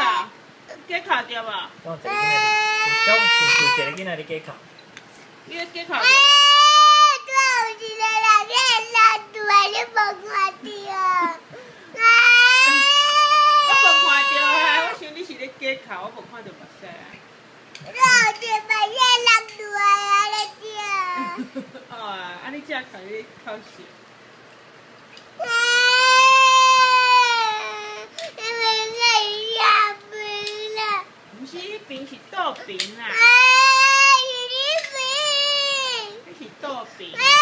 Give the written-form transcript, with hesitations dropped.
啊？鸡卡掉吧？ 我一个囡仔，我就一个囡仔伫家哭。 你个鸡卡掉？ 有一个人去拉大，你无看到？ 我无看到啊！我想你是咧鸡卡，我无看到目屎啊。 有一个人去拉大啊，你食。 哦，啊你只靠你靠笑。不是迄边是倒边啦。 是你病。 那是倒边。